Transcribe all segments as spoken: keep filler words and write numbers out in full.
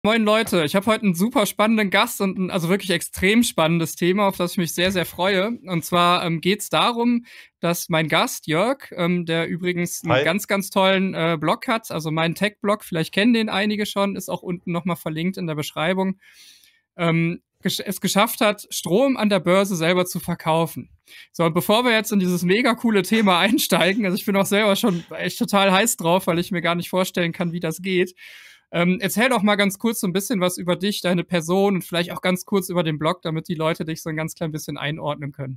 Moin Leute, ich habe heute einen super spannenden Gast und ein also wirklich extrem spannendes Thema, auf das ich mich sehr, sehr freue. Und zwar ähm, geht es darum, dass mein Gast Jörg, ähm, der übrigens einen Hi. ganz, ganz tollen äh, Blog hat, also meinen Tech-Blog, vielleicht kennen den einige schon, ist auch unten nochmal verlinkt in der Beschreibung, ähm, gesch es geschafft hat, Strom an der Börse selber zu verkaufen. So, und bevor wir jetzt in dieses mega coole Thema einsteigen, also ich bin auch selber schon echt total heiß drauf, weil ich mir gar nicht vorstellen kann, wie das geht. Ähm, erzähl doch mal ganz kurz so ein bisschen was über dich, deine Person und vielleicht auch ganz kurz über den Blog, damit die Leute dich so ein ganz klein bisschen einordnen können.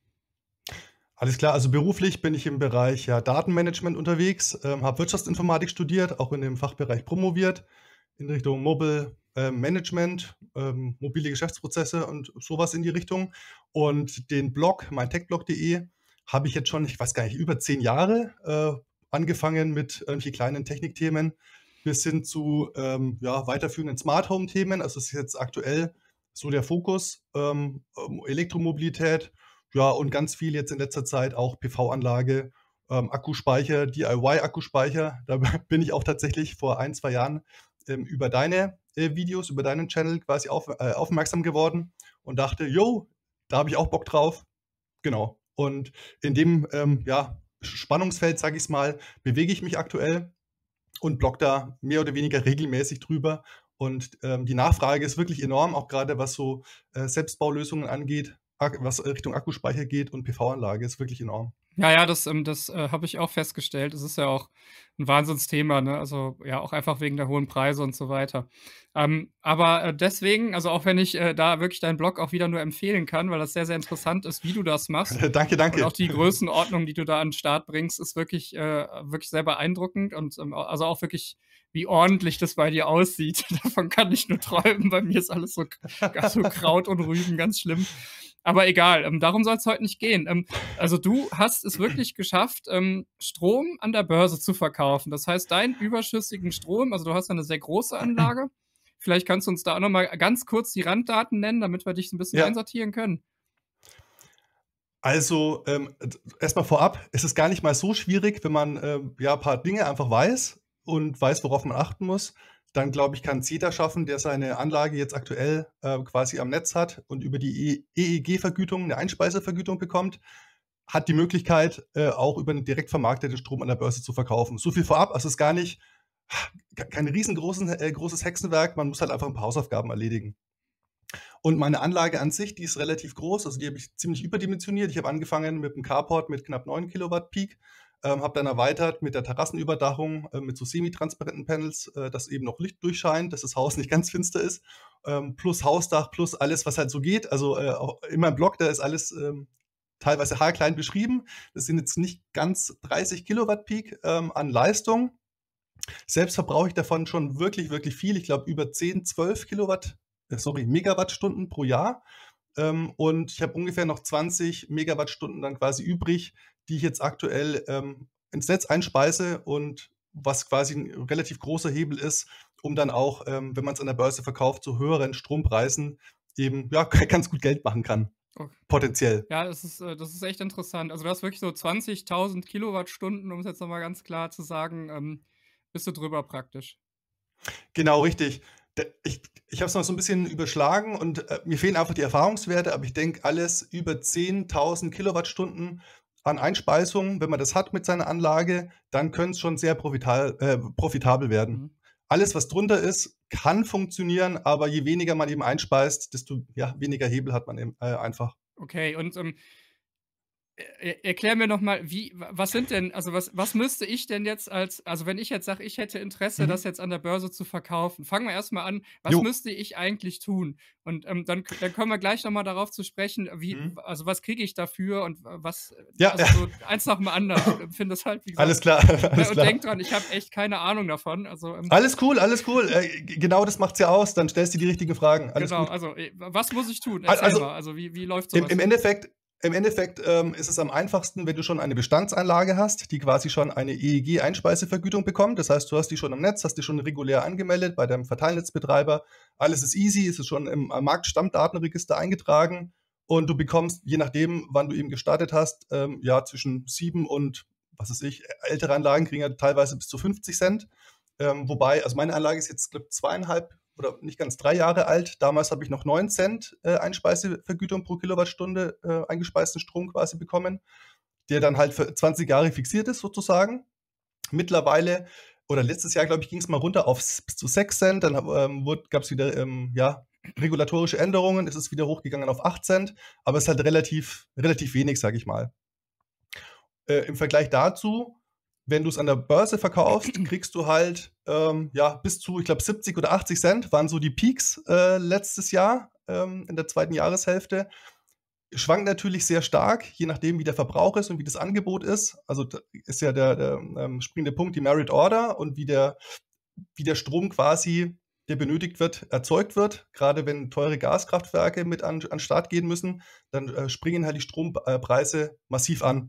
Alles klar, also beruflich bin ich im Bereich ja, Datenmanagement unterwegs, ähm, habe Wirtschaftsinformatik studiert, auch in dem Fachbereich promoviert, in Richtung Mobile äh, Management, ähm, mobile Geschäftsprozesse und sowas in die Richtung. Und den Blog, mein techblog punkt de, habe ich jetzt schon, ich weiß gar nicht, über zehn Jahre äh, angefangen mit irgendwelchen kleinen Technikthemen bis hin zu ähm, ja, weiterführenden Smart Home Themen. Also es ist jetzt aktuell so der Fokus, ähm, ähm, Elektromobilität. Ja, und ganz viel jetzt in letzter Zeit auch P V-Anlage, ähm, Akkuspeicher, D I Y-Akkuspeicher. Da bin ich auch tatsächlich vor ein, zwei Jahren ähm, über deine äh, Videos, über deinen Channel quasi auf, äh, aufmerksam geworden und dachte, yo, da habe ich auch Bock drauf. Genau. Und in dem ähm, ja, Spannungsfeld, sage ich es mal, bewege ich mich aktuell und blogge da mehr oder weniger regelmäßig drüber. Und ähm, die Nachfrage ist wirklich enorm, auch gerade was so äh, Selbstbaulösungen angeht, ak- was Richtung Akkuspeicher geht und P V-Anlage ist wirklich enorm. Ja, ja, das, ähm, das äh, habe ich auch festgestellt. Es ist ja auch ein Wahnsinnsthema, ne? Also ja, auch einfach wegen der hohen Preise und so weiter. Ähm, aber äh, deswegen, also auch wenn ich äh, da wirklich deinen Blog auch wieder nur empfehlen kann, weil das sehr, sehr interessant ist, wie du das machst. Danke, Und auch danke. die Größenordnung, die du da an den Start bringst, ist wirklich, äh, wirklich sehr beeindruckend und ähm, also auch wirklich, wie ordentlich das bei dir aussieht. Davon kann ich nur träumen. Bei mir ist alles so, so Kraut und Rüben, ganz schlimm. Aber egal, ähm, darum soll es heute nicht gehen. Ähm, also du hast es wirklich geschafft, ähm, Strom an der Börse zu verkaufen. Das heißt, deinen überschüssigen Strom, also du hast eine sehr große Anlage. Vielleicht kannst du uns da auch noch mal ganz kurz die Randdaten nennen, damit wir dich so ein bisschen Ja, einsortieren können. also ähm, erstmal vorab, es ist gar nicht mal so schwierig, wenn man ähm, ja, ein paar Dinge einfach weiß und weiß, worauf man achten muss. Dann glaube ich, kann es jeder schaffen, der seine Anlage jetzt aktuell äh, quasi am Netz hat und über die E E G-Vergütung eine Einspeisevergütung bekommt, hat die Möglichkeit, äh, auch über einen direkt vermarkteten Strom an der Börse zu verkaufen. So viel vorab, also es ist gar nicht kein riesengroßes äh, großes Hexenwerk, man muss halt einfach ein paar Hausaufgaben erledigen. Und meine Anlage an sich, die ist relativ groß, also die habe ich ziemlich überdimensioniert. Ich habe angefangen mit einem Carport mit knapp neun Kilowatt Peak, ähm, habe dann erweitert mit der Terrassenüberdachung, äh, mit so semi-transparenten Panels, äh, dass eben noch Licht durchscheint, dass das Haus nicht ganz finster ist, ähm, plus Hausdach, plus alles, was halt so geht. Also äh, auch in meinem Blog, da ist alles ähm, teilweise haarklein beschrieben. Das sind jetzt nicht ganz dreißig Kilowatt Peak ähm, an Leistung. Selbst verbrauche ich davon schon wirklich, wirklich viel. Ich glaube, über zehn, zwölf Kilowatt, äh, sorry, Megawattstunden pro Jahr. Ähm, und ich habe ungefähr noch zwanzig Megawattstunden dann quasi übrig, die ich jetzt aktuell ähm, ins Netz einspeise und was quasi ein relativ großer Hebel ist, um dann auch, ähm, wenn man es an der Börse verkauft, zu höheren Strompreisen eben ja, ganz gut Geld machen kann, Okay. potenziell. Ja, das ist, äh, das ist echt interessant. Also du hast wirklich so zwanzigtausend Kilowattstunden, um es jetzt nochmal ganz klar zu sagen, ähm, bist du drüber praktisch. Genau, richtig. D ich ich habe es noch so ein bisschen überschlagen und, äh, mir fehlen einfach die Erfahrungswerte, aber ich denke, alles über zehntausend Kilowattstunden an Einspeisung, wenn man das hat mit seiner Anlage, dann könnte es schon sehr profital äh, profitabel werden. Mhm. Alles, was drunter ist, kann funktionieren, aber je weniger man eben einspeist, desto, ja, weniger Hebel hat man eben, äh, einfach. Okay, und ähm, Er erklär mir noch mal, wie was sind denn also, was was müsste ich denn jetzt als also, wenn ich jetzt sage, ich hätte Interesse, das Mhm. jetzt an der Börse zu verkaufen. Fangen wir erst mal an, was Jo. müsste ich eigentlich tun? Und, ähm, dann k dann kommen wir gleich noch mal darauf zu sprechen, wie Mhm. also, was kriege ich dafür und w was äh, Ja, also, so eins nach dem anderen. Ich empfinde das halt, wie gesagt alles klar, ne, alles und denk klar. dran, ich habe echt keine Ahnung davon. Also, ähm, Alles cool, alles cool. Äh, g genau das macht's ja aus. Dann stellst du die richtigen Fragen. Alles genau, gut. also, äh, was muss ich tun? Al Erzähl also mal. Also, wie wie läuft so Im was? im Endeffekt im Endeffekt, ähm, ist es am einfachsten, wenn du schon eine Bestandsanlage hast, die quasi schon eine E E G-Einspeisevergütung bekommt. Das heißt, du hast die schon am Netz, hast die schon regulär angemeldet bei deinem Verteilnetzbetreiber. Alles ist easy, es ist schon im am Marktstammdatenregister eingetragen und du bekommst, je nachdem, wann du eben gestartet hast, ähm, ja, zwischen sieben und, was weiß ich, ältere Anlagen kriegen ja teilweise bis zu fünfzig Cent. Ähm, wobei also meine Anlage ist jetzt, glaube ich, zwei Komma fünf oder nicht ganz drei Jahre alt. Damals habe ich noch neun Cent äh, Einspeisevergütung pro Kilowattstunde äh, eingespeisten Strom quasi bekommen, der dann halt für zwanzig Jahre fixiert ist sozusagen. Mittlerweile oder letztes Jahr, glaube ich, ging es mal runter auf s bis zu sechs Cent. Dann ähm, gab es wieder, ähm, ja, regulatorische Änderungen. Es ist wieder hochgegangen auf acht Cent, aber es ist halt relativ relativ wenig, sage ich mal. Äh, im Vergleich dazu, wenn du es an der Börse verkaufst, kriegst du halt, ähm, ja, bis zu, ich glaube, siebzig oder achtzig Cent waren so die Peaks äh, letztes Jahr ähm, in der zweiten Jahreshälfte. Schwankt natürlich sehr stark, je nachdem, wie der Verbrauch ist und wie das Angebot ist. Also da ist ja der, der ähm, springende Punkt die Merit Order und wie der, wie der Strom quasi, der benötigt wird, erzeugt wird. Gerade wenn teure Gaskraftwerke mit an, an den Start gehen müssen, dann äh, springen halt die Strompreise massiv an.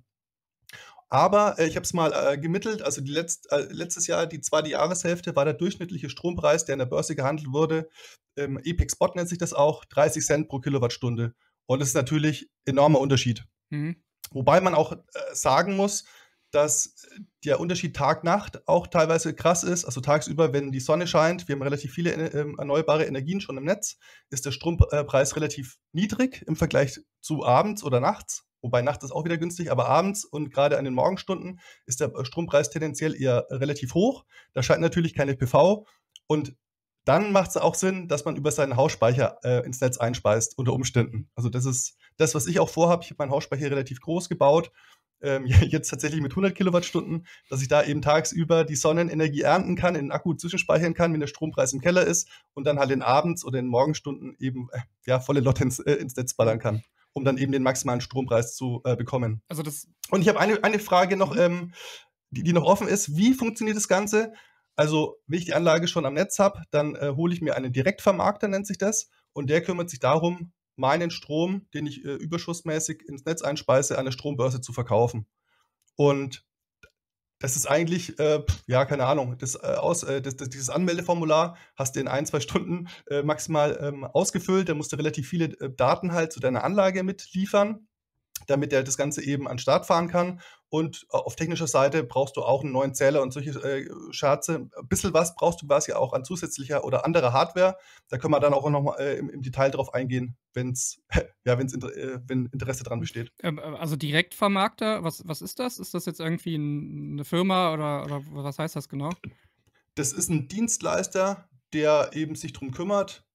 Aber äh, ich habe es mal äh, gemittelt, also die letzt, äh, letztes Jahr, die zweite Jahreshälfte, war der durchschnittliche Strompreis, der an der Börse gehandelt wurde, ähm, E P E X Spot nennt sich das auch, dreißig Cent pro Kilowattstunde. Und das ist natürlich ein enormer Unterschied. Mhm. Wobei man auch äh, sagen muss, dass der Unterschied Tag-Nacht auch teilweise krass ist. Also tagsüber, wenn die Sonne scheint, wir haben relativ viele äh, erneuerbare Energien schon im Netz, ist der Strompreis relativ niedrig im Vergleich zu abends oder nachts. Wobei nachts ist auch wieder günstig, aber abends und gerade an den Morgenstunden ist der Strompreis tendenziell eher relativ hoch. Da scheint natürlich keine P V. Und dann macht es auch Sinn, dass man über seinen Hausspeicher äh, ins Netz einspeist, unter Umständen. Also das ist das, was ich auch vorhabe. Ich habe meinen Hausspeicher relativ groß gebaut, ähm, jetzt tatsächlich mit hundert Kilowattstunden, dass ich da eben tagsüber die Sonnenenergie ernten kann, in den Akku zwischenspeichern kann, wenn der Strompreis im Keller ist und dann halt in abends oder in den Morgenstunden eben äh, ja, volle Lotte ins, äh, ins Netz ballern kann, um dann eben den maximalen Strompreis zu äh, bekommen. Also das. Und ich habe eine, eine Frage noch, ähm, die, die noch offen ist. Wie funktioniert das Ganze? Also, wenn ich die Anlage schon am Netz habe, dann äh, hole ich mir einen Direktvermarkter, nennt sich das, und der kümmert sich darum, meinen Strom, den ich äh, überschussmäßig ins Netz einspeise, an der Strombörse zu verkaufen. Und das ist eigentlich, äh, ja, keine Ahnung, das, äh, aus, äh, das, das, dieses Anmeldeformular hast du in ein, zwei Stunden äh, maximal ähm, ausgefüllt. Da musst du relativ viele äh, Daten halt zu deiner Anlage mitliefern, damit er das Ganze eben an den Start fahren kann. Und auf technischer Seite brauchst du auch einen neuen Zähler und solche äh, Scherze. Ein bisschen was brauchst du quasi auch an zusätzlicher oder anderer Hardware. Da können wir dann auch noch mal äh, im, im Detail drauf eingehen, wenn's, ja, wenn's, äh, wenn Interesse dran besteht. Ähm, also Direktvermarkter, was, was ist das? Ist das jetzt irgendwie ein, eine Firma oder, oder was heißt das genau? Das ist ein Dienstleister, der eben sich darum kümmert,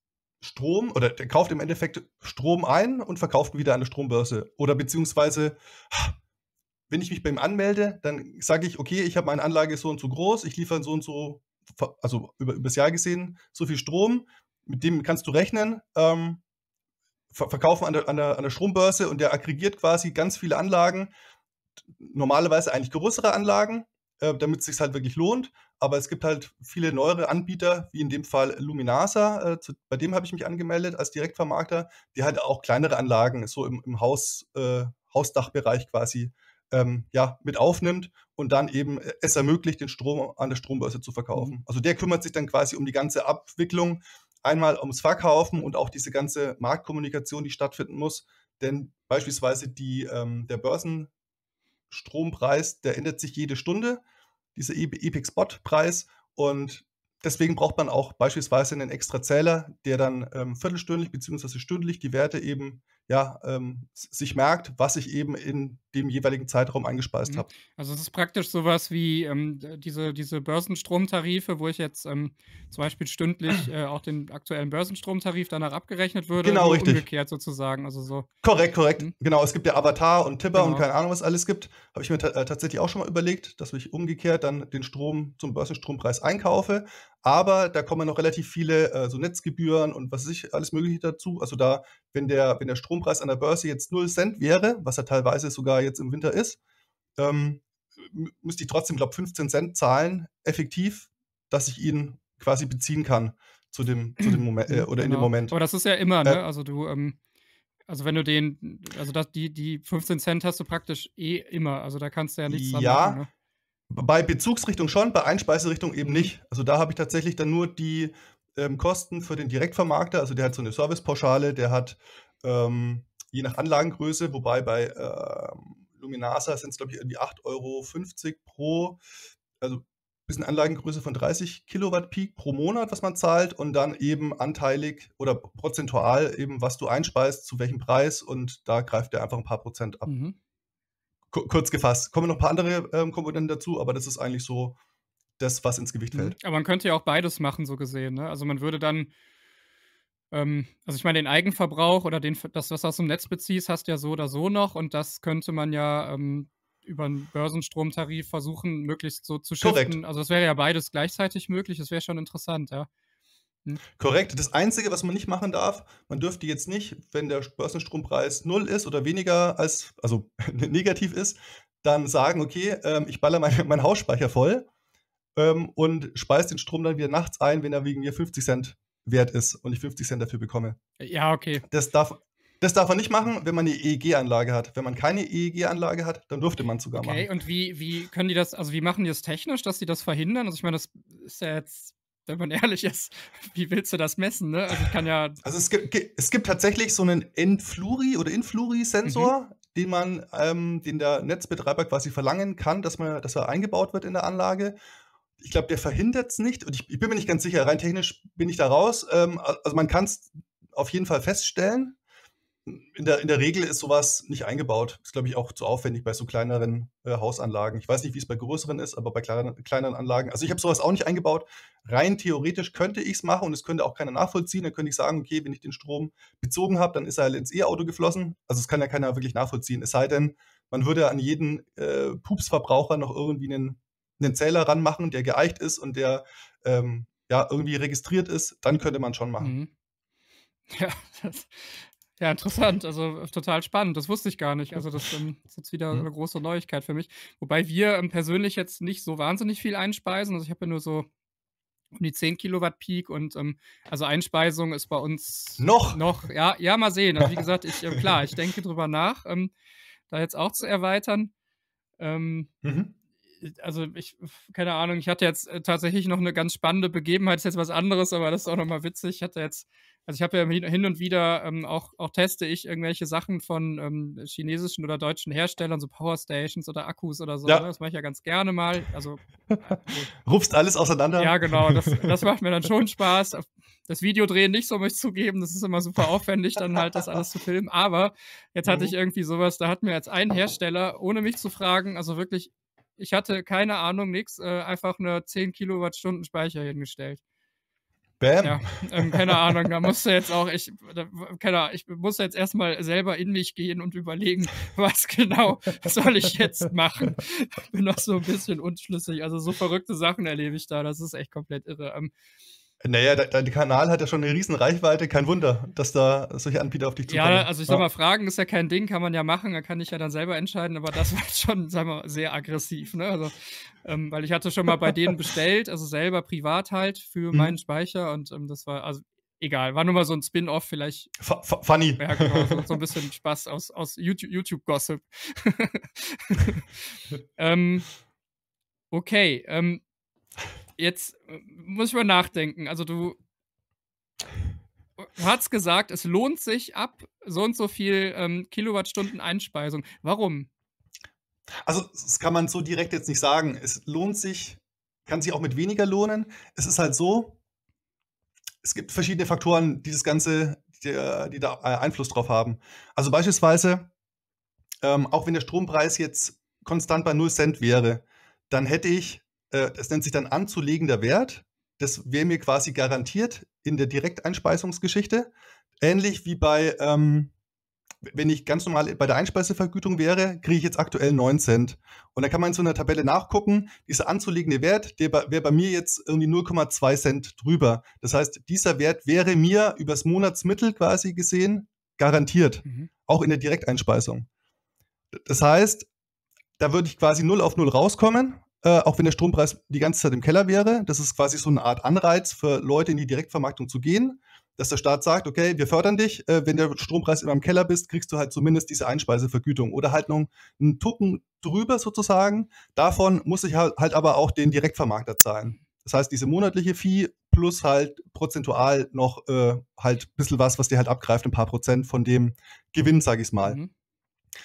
Strom oder der kauft im Endeffekt Strom ein und verkauft ihn wieder an der Strombörse. Oder beziehungsweise, wenn ich mich bei ihm anmelde, dann sage ich, okay, ich habe meine Anlage so und so groß, ich liefere so und so, also über, übers Jahr gesehen, so viel Strom, mit dem kannst du rechnen, ähm, ver verkaufen an der, an, der, an der Strombörse und der aggregiert quasi ganz viele Anlagen, normalerweise eigentlich größere Anlagen, äh, damit es sich halt wirklich lohnt. Aber es gibt halt viele neuere Anbieter, wie in dem Fall Luminasa, äh, zu, bei dem habe ich mich angemeldet als Direktvermarkter, die halt auch kleinere Anlagen so im, im Haus, äh, Hausdachbereich quasi ähm, ja, mit aufnimmt und dann eben es ermöglicht, den Strom an der Strombörse zu verkaufen. Mhm. Also der kümmert sich dann quasi um die ganze Abwicklung, einmal ums Verkaufen und auch diese ganze Marktkommunikation, die stattfinden muss. Denn beispielsweise die, ähm, der Börsenstrompreis, der ändert sich jede Stunde, dieser E P E X Spot-Preis. Und deswegen braucht man auch beispielsweise einen extra Zähler, der dann ähm, viertelstündlich bzw. stündlich die Werte eben ja, ähm, sich merkt, was ich eben in dem jeweiligen Zeitraum eingespeist Mhm. habe. Also es ist praktisch sowas wie ähm, diese, diese Börsenstromtarife, wo ich jetzt ähm, zum Beispiel stündlich äh, auch den aktuellen Börsenstromtarif danach abgerechnet würde, Genau, nur richtig. umgekehrt sozusagen. Also so. Korrekt, korrekt. Hm? Genau, es gibt ja Avatar und Tipper und Genau. keine Ahnung, was alles gibt. Habe ich mir ta- äh, tatsächlich auch schon mal überlegt, dass ich umgekehrt dann den Strom zum Börsenstrompreis einkaufe. Aber da kommen noch relativ viele äh, so Netzgebühren und was weiß ich, alles Mögliche dazu. Also da, wenn der, wenn der Strompreis an der Börse jetzt null Cent wäre, was er teilweise sogar jetzt im Winter ist, ähm, mü- müsste ich trotzdem, glaube ich, fünfzehn Cent zahlen, effektiv, dass ich ihn quasi beziehen kann zu dem, zu dem Moment äh, Mhm, oder in dem genau. Moment. Aber das ist ja immer, Äh, ne? Also du, ähm, also wenn du den, also das, die, die fünfzehn Cent hast du praktisch eh immer. Also da kannst du ja nichts dran machen, ja, ne? bei Bezugsrichtung schon, bei Einspeiserichtung eben Mhm. nicht. Also da habe ich tatsächlich dann nur die ähm, Kosten für den Direktvermarkter. Also der hat so eine Servicepauschale, der hat ähm, je nach Anlagengröße, wobei bei ähm, Luminasa sind es, glaube ich, irgendwie acht Euro fünfzig pro, also bisschen Anlagengröße von dreißig Kilowatt Peak pro Monat, was man zahlt und dann eben anteilig oder prozentual eben, was du einspeist, zu welchem Preis und da greift der einfach ein paar Prozent ab. Mhm. Ku kurz gefasst. Kommen noch ein paar andere, ähm, Komponenten dazu, aber das ist eigentlich so das, was ins Gewicht Mhm. fällt. Aber man könnte ja auch beides machen, so gesehen, ne? Also, man würde dann ähm, also, ich meine, den Eigenverbrauch oder den das, was du aus dem Netz beziehst, hast du ja so oder so noch und das könnte man ja, ähm, über 'n Börsenstromtarif versuchen, möglichst so zu Korrekt. shiften. Also, es wäre ja beides gleichzeitig möglich. Das wäre schon interessant, ja. Mhm. Korrekt. Das Einzige, was man nicht machen darf, man dürfte jetzt nicht, wenn der Börsenstrompreis null ist oder weniger als also negativ ist, dann sagen: „Okay, ähm, ich ballere mein meinen Hausspeicher voll, ähm, und speise den Strom dann wieder nachts ein, wenn er wegen mir fünfzig Cent wert ist und ich fünfzig Cent dafür bekomme." Ja, okay. Das darf das darf man nicht machen, wenn man 'ne E E G-Anlage hat. Wenn man keine E E G-Anlage hat, dann dürfte man's sogar Okay, machen. und wie wie können die das also, wie machen die das technisch, dass sie das verhindern? Also, ich meine, das ist ja jetzt, wenn man ehrlich ist, wie willst du das messen, ne? Also, ich kann ja Also, es gibt gi es gibt tatsächlich so 'nen Enfluri oder Mhm. Influri-Sensor, den man ähm, den der Netzbetreiber quasi verlangen kann, dass man dass er eingebaut wird in der Anlage. Ich glaube, der verhindert's nicht und ich ich bin mir nicht ganz sicher, rein technisch bin ich da raus. Ähm, a also, man kann's auf jeden Fall feststellen. In der in der Regel ist so was nicht eingebaut. Ist, glaube ich, auch zu aufwendig bei so kleineren, äh, Hausanlagen. Ich weiß nicht, wie's bei größeren ist, aber bei kleineren kleineren Anlagen also, ich habe so was auch nicht eingebaut. Rein theoretisch könnte ich's machen und es könnte auch keiner nachvollziehen. Dann könnte ich sagen: „Okay, wenn ich den Strom bezogen habe, dann ist er halt ins E-Auto geflossen." Also, es kann ja keiner wirklich nachvollziehen. Es sei denn, man würde an jeden, äh, Pupsverbraucher noch irgendwie 'nen 'nen Zähler ranmachen, der geeicht ist und der, ähm, ja, irgendwie registriert ist, dann könnte man's schon machen. Mhm. Ja, das ja, interessant, also, total spannend. Das wusste ich gar nicht. Also, das, ähm, ist jetzt wieder Mhm. 'ne große Neuigkeit für mich. Wobei wir, ähm, persönlich jetzt nicht so wahnsinnig viel einspeisen. Also, ich habe ja nur so um die zehn Kilowatt Peak und, ähm, also, Einspeisung ist bei uns Noch? noch ja, ja, mal sehen. Also, wie gesagt, ich ähm, klar, ich denke drüber nach, ähm, da jetzt auch zu erweitern. Ähm, Mhm. äh, also, ich keine Ahnung, ich hatte jetzt, äh, tatsächlich noch 'ne ganz spannende Begebenheit, ist jetzt was anderes, aber das ist auch noch mal witzig. Ich hatte jetzt also, ich habe ja hin hin und wieder, ähm, auch auch teste ich irgendwelche Sachen von, ähm, chinesischen oder deutschen Herstellern, so Powerstations oder Akkus oder so, ne? Ja. Das mache ich ja ganz gerne mal. Also, also Rupfst alles auseinander. ja, genau, das das macht mir dann schon Spaß. Auf das Videodrehen nicht so, muss ich zugeben. Das ist immer super aufwendig, dann halt das alles zu filmen. Aber jetzt hatte ich Mhm. irgendwie so was, da hat mir jetzt ein Hersteller, ohne mich zu fragen also, wirklich, ich hatte keine Ahnung, nix, äh, einfach 'ne zehn Kilowattstunden Speicher hingestellt. Bam. Ja, ähm, keine Ahnung, da musste jetzt auch ich da w keine Ahnung, ich musste jetzt erst mal selber in mich gehen und überlegen, was genau soll ich jetzt machen? Bin noch so 'n bisschen unschlüssig. Also, so verrückte Sachen erlebe ich da. Das ist echt komplett irre. Ähm Na ja, de dein Kanal hat ja schon 'ne riesen Reichweite. Kein Wunder, dass da solche Anbieter auf dich Ja, zukommen. also, ich sage Ja. mal, fragen ist ja kein Ding, kann man ja machen. Da kann ich ja dann selber entscheiden, aber das war jetzt schon, sagen wir mal, sehr aggressiv, ne? Also, ähm, weil ich hatte schon mal bei denen bestellt, also, selber privat halt für meinen Mhm. Speicher und, ähm, das war also, egal, war nur mal so 'n Spin-off vielleicht. Fu fu funny. Ja, genau, so so 'n bisschen Spaß aus aus Youtu YouTube-Gossip. Ähm, okay, ähm, jetzt, äh, muss ich mal nachdenken. Also, du du hattest gesagt, es lohnt sich ab so und so viel, ähm, Kilowattstunden Einspeisung. Warum? Also, das kann man so direkt jetzt nicht sagen. Es lohnt sich kann sich auch mit weniger lohnen. Es ist halt so es gibt verschiedene Faktoren, die das Ganze die äh, die da, äh, Einfluss drauf haben. Also, beispielsweise, ähm, auch wenn der Strompreis jetzt konstant bei null Cent wäre, dann hätte ich äh, das nennt sich dann anzulegender Wert. Das wäre mir quasi garantiert in der Direkteinspeisungsgeschichte. Ähnlich wie bei, ähm w wenn ich ganz normal bei der Einspeisevergütung wäre, kriege ich jetzt aktuell neun Cent. Und dann kann man in so 'ner Tabelle nachgucken, dieser anzulegende Wert, der bei wäre bei mir jetzt irgendwie null Komma zwei Cent drüber. Das heißt, dieser Wert wäre mir übers Monatsmittel quasi gesehen garantiert, Mhm. auch in der Direkteinspeisung. D das heißt, da würde ich quasi null auf null rauskommen, äh, auch wenn der Strompreis die ganze Zeit im Keller wäre. Das ist quasi so 'ne Art Anreiz für Leute, in die Direktvermarktung zu gehen, dass der Staat sagt: „Okay, wir fördern dich. Äh, wenn der Strompreis immer im Keller bist, kriegst du halt zumindest diese Einspeisevergütung." Oder halt noch 'n Tucken drüber sozusagen. Davon muss ich halt halt aber auch den Direktvermarkter zahlen. Das heißt, diese monatliche Fee plus halt prozentual noch, äh, halt bisschen was, was der halt abgreift, 'n paar Prozent von dem Gewinn, sage ich's mal. Mhm.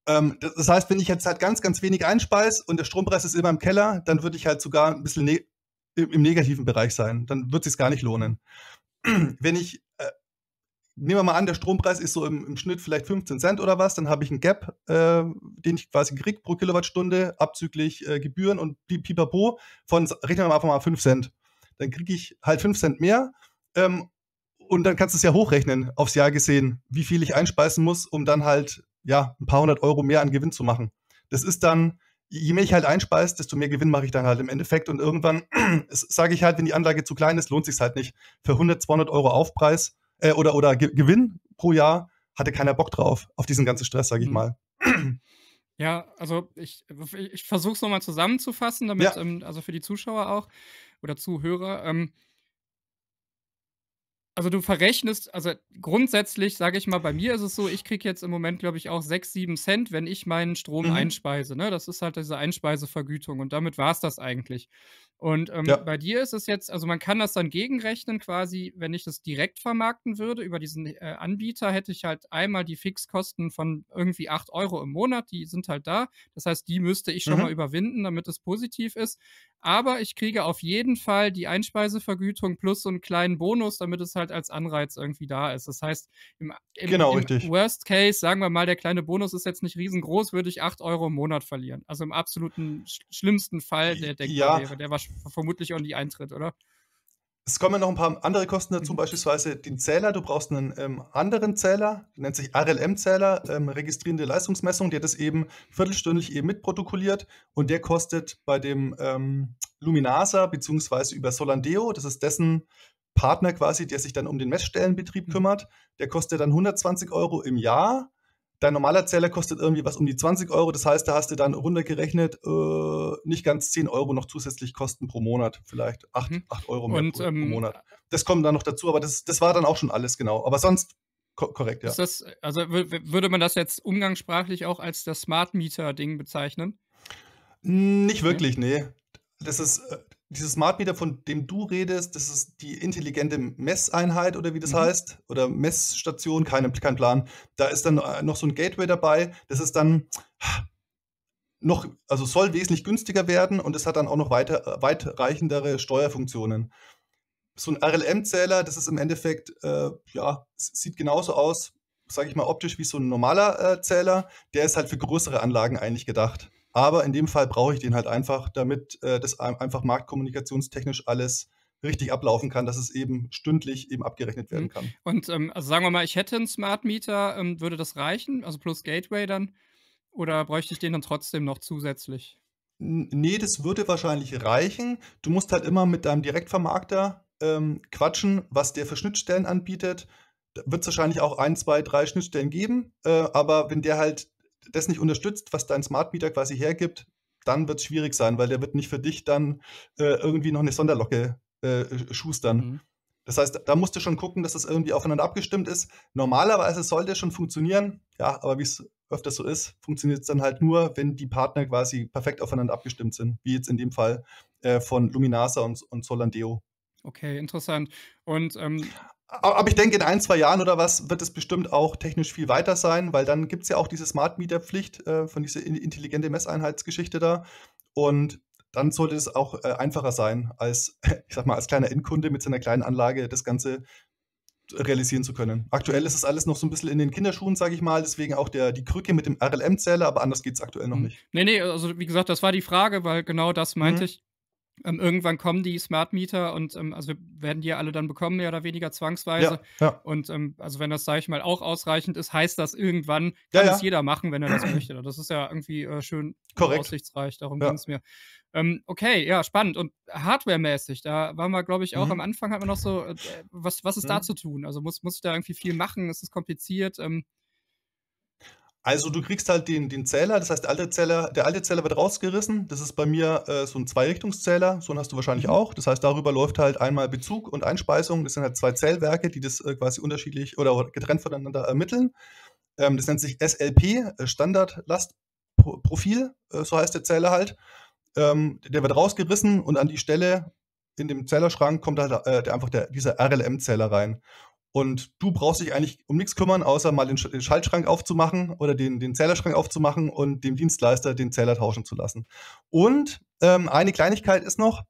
Ähm, das das heißt, wenn ich jetzt halt ganz, ganz wenig einspeise und der Strompreis ist immer im Keller, dann würde ich halt sogar 'n bisschen ne im im negativen Bereich sein. Dann wird sich's gar nicht Mhm. lohnen. Wenn ich, äh nehmen wir mal an, der Strompreis ist so im im Schnitt vielleicht fünfzehn Cent oder was, dann habe ich 'n Gap, äh, den ich quasi kriege pro Kilowattstunde abzüglich, äh, Gebühren und pi pipapo von s rechnen wir einfach mal fünf Cent. Dann kriege ich halt fünf Cent mehr, ähm, und dann kannst du's ja hochrechnen aufs Jahr gesehen, wie viel ich einspeisen muss, um dann halt, ja, 'n paar hundert Euro mehr an Gewinn zu machen. Das ist dann je mehr ich halt einspeise, desto mehr Gewinn mache ich dann halt im Endeffekt und irgendwann s sage ich halt, wenn die Anlage zu klein ist, lohnt sich's halt nicht. Für hundert, zweihundert Euro Aufpreis, äh, oder oder Ge Gewinn pro Jahr hatte keiner Bock drauf, auf diesen ganzen Stress, sage ich Mhm. mal. Ja, also ich w ich versuche es noch mal zusammenzufassen, damit, Ja. ähm also für die Zuschauer auch oder Zuhörer, ähm Also, du verrechnest also grundsätzlich, sage ich mal, bei mir ist es so, ich kriege jetzt im Moment, glaube ich, auch sechs, sieben Cent, wenn ich meinen Strom Mhm. einspeise, ne? Das ist halt diese Einspeisevergütung und damit war's das eigentlich. Und, ähm, Ja. bei dir ist es jetzt also, man kann das dann gegenrechnen quasi, wenn ich das direkt vermarkten würde über diesen, äh, Anbieter, hätte ich halt einmal die Fixkosten von irgendwie acht Euro im Monat, die sind halt da. Das heißt, die müsste ich schon mal Mhm. überwinden, damit es positiv ist. Aber ich kriege auf jeden Fall die Einspeisevergütung plus so 'n kleinen Bonus, damit es halt als Anreiz irgendwie da ist. Das heißt, im a im Genau, im richtig. Worst Case, sagen wir mal, der kleine Bonus ist jetzt nicht riesengroß, würde ich acht Euro im Monat verlieren. Also, im absoluten sch schlimmsten Fall, J der denkbar ja. wäre, der wahrsch vermutlich auch nie eintritt, oder? Es kommen ja noch 'n paar andere Kosten dazu, Mhm. beispielsweise den Zähler. Du brauchst 'nen, ähm, anderen Zähler, nennt sich R L M-Zähler, ähm, registrierende Leistungsmessung, der das eben viertelstündlich eben mitprotokolliert und der kostet bei dem, ähm, Luminasa beziehungsweise über Solandeo, das ist dessen Partner quasi, der sich dann um den Messstellenbetrieb Mhm. kümmert, der kostet dann hundertzwanzig Euro im Jahr. Dein normaler Zähler kostet irgendwie was um die zwanzig Euro. Das heißt, da hast du dann runtergerechnet, äh, nicht ganz zehn Euro noch zusätzlich Kosten pro Monat, vielleicht acht Mhm. acht Euro mehr Und, pro pro ähm, Monat. a Das kommt dann noch dazu, aber das das war dann auch schon alles, genau. Aber sonst ko korrekt, Ist ja. das also, wü wü würde man das jetzt umgangssprachlich auch als das Smart-Meter-Ding bezeichnen? Nicht Ne? wirklich, ne. Das ist, äh dieses Smart Meter, von dem du redest, das ist die intelligente Messeinheit oder wie das Mhm. heißt oder Messstation, keine kein Plan. Da ist dann, äh, noch so 'n Gateway dabei. Das ist dann noch also, soll wesentlich günstiger werden und es hat dann auch noch weiter äh, weitreichendere Steuerfunktionen. So 'n R L M-Zähler, das ist im Endeffekt, äh, ja, s sieht genauso aus, sage ich mal, optisch wie so 'n normaler, äh, Zähler. Der ist halt für größere Anlagen eigentlich gedacht. Aber in dem Fall brauche ich den halt einfach, damit, äh, das ei einfach marktkommunikationstechnisch alles richtig ablaufen kann, dass es eben stündlich eben abgerechnet werden Mhm. kann. Und, ähm, also, sagen wir mal, ich hätte 'n Smart Meter, ähm, würde das reichen, also, plus Gateway dann oder bräuchte ich den dann trotzdem noch zusätzlich? N ne, das würde wahrscheinlich reichen. Du musst halt immer mit deinem Direktvermarkter, ähm, quatschen, was der für Schnittstellen anbietet. Da wird's wahrscheinlich auch ein, zwei, drei Schnittstellen geben, äh, aber wenn der halt das nicht unterstützt, was dein Smart Meter quasi hergibt, dann wird's schwierig sein, weil der wird nicht für dich dann, äh, irgendwie noch 'ne Sonderlocke, äh, sch schustern. Mhm. Das heißt, da musst du schon gucken, dass das irgendwie aufeinander abgestimmt ist. Normalerweise sollte es schon funktionieren, ja, aber wie's öfters so ist, funktioniert's dann halt nur, wenn die Partner quasi perfekt aufeinander abgestimmt sind, wie jetzt in dem Fall, äh, von Luminasa und S und Solandeo. Okay, interessant. Und, ähm A aber ich denke, in ein, zwei Jahren oder was wird es bestimmt auch technisch viel weiter sein, weil dann gibt's ja auch diese Smart Meter-Pflicht, äh, von dieser in intelligente Messeinheitsgeschichte da. Und dann sollte es auch, äh, einfacher sein, als ich sage mal, als kleiner Endkunde mit so 'ner kleinen Anlage das Ganze realisieren zu können. Aktuell ist es alles noch so 'n bisschen in den Kinderschuhen, sage ich mal, deswegen auch der die Krücke mit dem R L M-Zähler, aber anders geht's aktuell noch Mhm. nicht. Ne, ne, also, wie gesagt, das war die Frage, weil genau das meinte Mhm. ich. Ähm, irgendwann kommen die Smart Meter und, ähm, also, werden die ja alle dann bekommen, mehr oder weniger zwangsweise. Ja, ja. Und, ähm, also, wenn das, sage ich mal, auch ausreichend ist, heißt das, irgendwann Ja, kann es ja. jeder machen, wenn er das möchte. Das ist ja irgendwie, äh, schön und Korrekt. aussichtsreich, darum Ja. ging's mir. Ähm, okay, ja, spannend. Und hardwaremäßig, da waren wir, glaube ich, auch am Mhm. Anfang hatten wir noch so, äh, was was ist da Mhm. zu tun? Also, muss muss ich da irgendwie viel machen? Ist es kompliziert? Ähm Also, du kriegst halt den den Zähler, das heißt, der alte Zähler der alte Zähler wird rausgerissen. Das ist bei mir, äh, so 'n Zweirichtungszähler, so 'n hast du wahrscheinlich Mhm. auch. Das heißt, darüber läuft halt einmal Bezug und Einspeisung. Das sind halt zwei Zählwerke, die das, äh, quasi unterschiedlich oder oder getrennt voneinander ermitteln. Ähm, das nennt sich S L P, äh, Standardlastpo Profil, äh, so heißt der Zähler halt. Ähm, der wird rausgerissen und an die Stelle in dem Zählerschrank kommt halt, äh, der einfach der dieser R L M-Zähler rein. Und du brauchst dich eigentlich um nichts kümmern, außer mal den, Sch den Schaltschrank aufzumachen oder den, den Zählerschrank aufzumachen und dem Dienstleister den Zähler tauschen zu lassen. Und ähm, eine Kleinigkeit ist noch,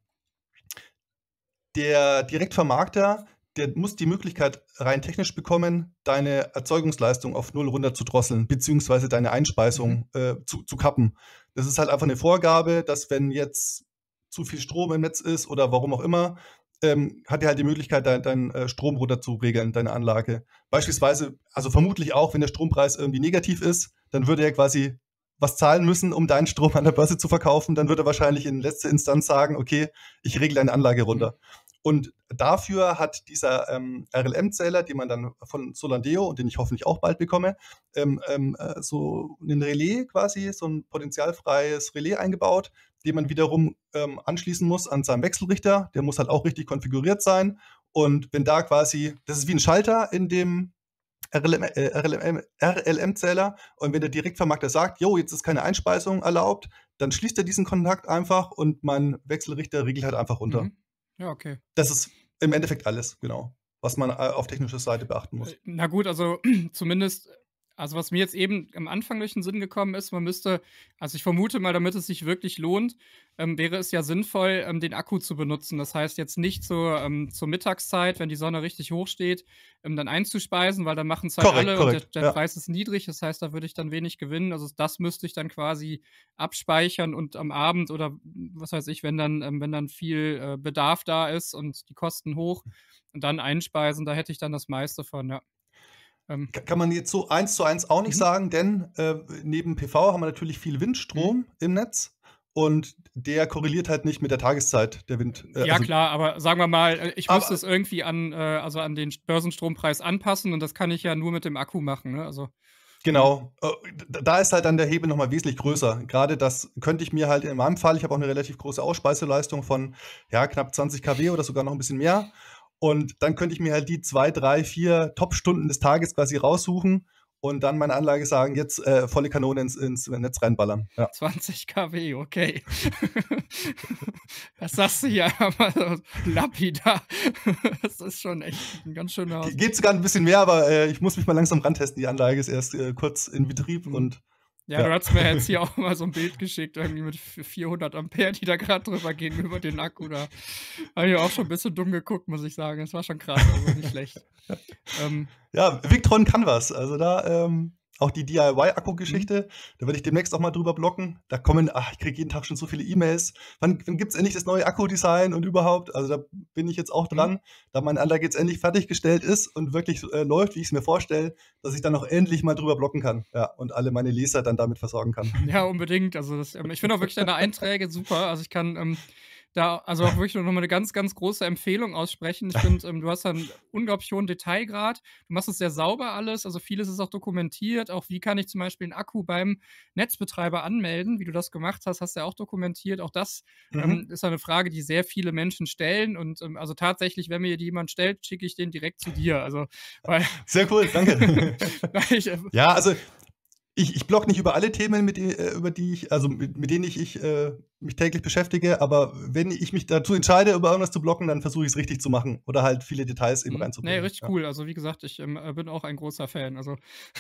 der Direktvermarkter, der muss die Möglichkeit rein technisch bekommen, deine Erzeugungsleistung auf null runter zu drosseln, beziehungsweise deine Einspeisung äh, zu, zu kappen. Das ist halt einfach eine Vorgabe, dass wenn jetzt zu viel Strom im Netz ist oder warum auch immer, ähm, hat er halt die Möglichkeit, deinen dein, äh, Strom runter zu regeln, deine Anlage. Beispielsweise, also vermutlich auch, wenn der Strompreis irgendwie negativ ist, dann würde er quasi was zahlen müssen, um deinen Strom an der Börse zu verkaufen. Dann würde er wahrscheinlich in letzter Instanz sagen, okay, ich regle deine Anlage runter. Und dafür hat dieser ähm, R L M-Zähler, den man dann von Solandeo und den ich hoffentlich auch bald bekomme, ähm, ähm, äh, so ein Relais quasi, so ein potenzialfreies Relais eingebaut, den man wiederum ähm, anschließen muss an seinem Wechselrichter. Der muss halt auch richtig konfiguriert sein. Und wenn da quasi, das ist wie ein Schalter in dem R L M, äh, R L M, R L M-Zähler. Und wenn der Direktvermarkter sagt, jo, jetzt ist keine Einspeisung erlaubt, dann schließt er diesen Kontakt einfach und mein Wechselrichter regelt halt einfach runter. Mhm. Ja, okay. Das ist im Endeffekt alles, genau, was man äh, auf technischer Seite beachten muss. Äh, Na gut, also zumindest, also was mir jetzt eben am Anfang durch den Sinn gekommen ist, man müsste, also ich vermute mal, damit es sich wirklich lohnt, ähm, wäre es ja sinnvoll, ähm, den Akku zu benutzen. Das heißt jetzt nicht zur, ähm, zur Mittagszeit, wenn die Sonne richtig hoch steht, ähm, dann einzuspeisen, weil dann machen es halt Korrekt, alle korrekt, und der, der ja. Preis ist niedrig. Das heißt, da würde ich dann wenig gewinnen. Also das müsste ich dann quasi abspeichern und am Abend oder was weiß ich, wenn dann, ähm, wenn dann viel äh, Bedarf da ist und die Kosten hoch und dann einspeisen, da hätte ich dann das meiste von, ja. Ähm, Ka- Kann man jetzt so eins zu eins auch nicht Mhm. sagen, denn äh, neben P V haben wir natürlich viel Windstrom im Netz und der korreliert halt nicht mit der Tageszeit, der Wind. Äh, Ja also, klar, aber sagen wir mal, äh, ich Aber- müsste es irgendwie an, äh, also an den Börsenstrompreis anpassen und das kann ich ja nur mit dem Akku machen, ne? Also, Genau, äh, d- da ist halt dann der Hebel nochmal wesentlich größer. Gerade das könnte ich mir halt in meinem Fall, ich habe auch eine relativ große Ausspeiseleistung von ja, knapp zwanzig Kilowatt oder sogar noch ein bisschen mehr. Und dann könnte ich mir halt die zwei, drei, vier Top-Stunden des Tages quasi raussuchen und dann meine Anlage sagen, jetzt äh, volle Kanone ins, ins Netz reinballern. Ja. zwanzig Kilowatt, okay. Das sagst du ja mal so lapidar. Das ist schon echt ein ganz schöner Haus. Ge- Geht sogar ein bisschen mehr, aber äh, ich muss mich mal langsam rantesten. Die Anlage ist erst äh, kurz in Betrieb Mhm. und Ja, Ja. du hast mir jetzt hier auch mal so ein Bild geschickt, irgendwie mit vierhundert Ampere, die da gerade drüber gehen über den Akku. Da habe ich auch schon ein bisschen dumm geguckt, muss ich sagen. Das war schon krass, also nicht schlecht. Ähm, ja, Victron kann was. Also da ähm, auch die D I Y-Akku-Geschichte, da werde ich demnächst auch mal drüber blocken. Da kommen, ach, ich kriege jeden Tag schon so viele E-Mails. Wann, wann gibt es endlich das neue Akku-Design und überhaupt? Also da bin ich jetzt auch dran, da meine Anlage jetzt endlich fertiggestellt ist und wirklich äh, läuft, wie ich es mir vorstelle, dass ich dann auch endlich mal drüber blocken kann. Ja, und alle meine Leser dann damit versorgen kann. Ja, unbedingt. Also das, ähm, ich finde auch wirklich deine Einträge super. Also ich kann ähm, da also auch wirklich noch mal eine ganz, ganz große Empfehlung aussprechen. Ich finde, ähm, du hast da einen unglaublich hohen Detailgrad. Du machst es sehr sauber alles. Also vieles ist auch dokumentiert. Auch wie kann ich zum Beispiel einen Akku beim Netzbetreiber anmelden, wie du das gemacht hast, hast du ja auch dokumentiert. Auch das ähm, Mhm. ist eine Frage, die sehr viele Menschen stellen. Und ähm, also tatsächlich, wenn mir die jemand stellt, schicke ich den direkt zu dir. Also weil, Sehr cool, danke. weil ich, äh, Ja, also ich, ich blogge nicht über alle Themen, mit, die- äh, über die ich, also mit, mit denen ich, ich äh, mich täglich beschäftige, aber wenn ich mich dazu entscheide, über irgendwas zu bloggen, dann versuche ich es richtig zu machen oder halt viele Details eben Mhm. Nee, reinzubringen. richtig Ja. cool. Also wie gesagt, ich ähm, äh, bin auch ein großer Fan. Also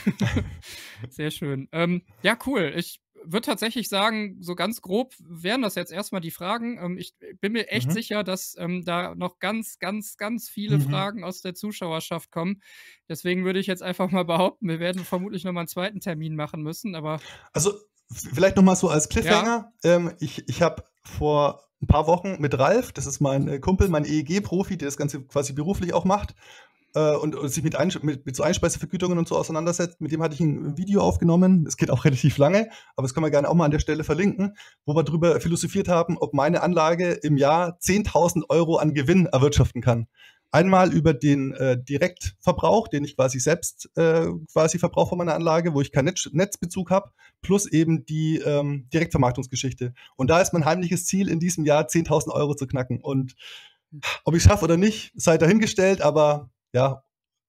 sehr schön. Ähm, ja, cool. Ich würde tatsächlich sagen, so ganz grob wären das jetzt erstmal die Fragen. Ähm, ich bin mir echt Mhm. sicher, dass ähm, da noch ganz, ganz, ganz viele Mhm. Fragen aus der Zuschauerschaft kommen. Deswegen würde ich jetzt einfach mal behaupten, wir werden vermutlich noch mal einen zweiten Termin machen müssen. Aber Also f- vielleicht noch mal so als Cliffhanger. Ähm, ich ich habe vor ein paar Wochen mit Ralf, das ist mein äh, Kumpel, mein E E G-Profi, der das Ganze quasi beruflich auch macht äh, und, und sich mit, Einsch mit, mit so Einspeisevergütungen und so auseinandersetzt. Mit dem hatte ich ein Video aufgenommen. Das geht auch relativ lange, aber das können wir gerne auch mal an der Stelle verlinken, wo wir darüber philosophiert haben, ob meine Anlage im Jahr zehntausend Euro an Gewinn erwirtschaften kann. Einmal über den äh, Direktverbrauch, den ich quasi selbst äh, quasi verbrauche von meiner Anlage, wo ich keinen Netz Netzbezug habe, plus eben die ähm, Direktvermarktungsgeschichte. Und da ist mein heimliches Ziel in diesem Jahr zehntausend Euro zu knacken. Und ob ich es schaffe oder nicht, sei dahingestellt, aber ja,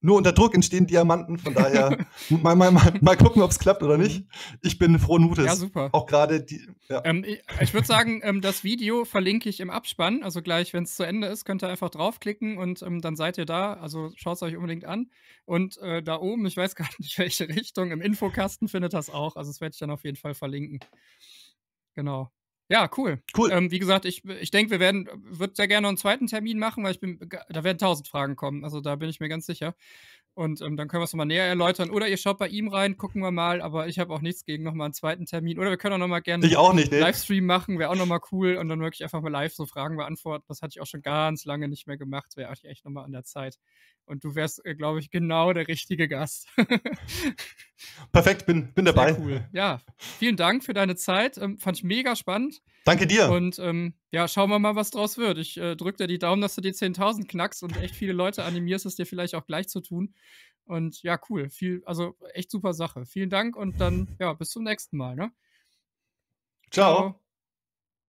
nur unter Druck entstehen Diamanten, von daher mal, mal, mal, mal gucken, ob es klappt oder nicht. Ich bin frohen Mutes. Ja, super. Auch gerade die, ja. Ähm, ich ich würde sagen, ähm, das Video verlinke ich im Abspann. Also gleich, wenn es zu Ende ist, könnt ihr einfach draufklicken und ähm, dann seid ihr da. Also schaut es euch unbedingt an. Und äh, da oben, ich weiß gar nicht, welche Richtung, im Infokasten findet das auch. Also das werde ich dann auf jeden Fall verlinken. Genau. Ja, cool. Cool. Ähm, wie gesagt, ich, ich denke, wir werden, würde sehr gerne noch einen zweiten Termin machen, weil ich bin, da werden tausend Fragen kommen. Also da bin ich mir ganz sicher. Und ähm, dann können wir es nochmal näher erläutern. Oder ihr schaut bei ihm rein, gucken wir mal. Aber ich habe auch nichts gegen nochmal einen zweiten Termin. Oder wir können auch nochmal gerne Ich auch nicht, ne? einen Livestream machen, wäre auch nochmal cool. Und dann wirklich einfach mal live so Fragen beantworten. Das hatte ich auch schon ganz lange nicht mehr gemacht. Wäre eigentlich echt nochmal an der Zeit. Und du wärst, äh, glaube ich, genau der richtige Gast. Perfekt, bin, bin dabei. Sehr cool. Ja, vielen Dank für deine Zeit. Ähm, fand ich mega spannend. Danke dir. Und ähm, ja, schauen wir mal, was draus wird. Ich äh, drücke dir die Daumen, dass du die zehntausend knackst und echt viele Leute animierst, es dir vielleicht auch gleich zu tun. Und ja, cool. Viel, also echt super Sache. Vielen Dank und dann, ja, bis zum nächsten Mal. Ne? Ciao.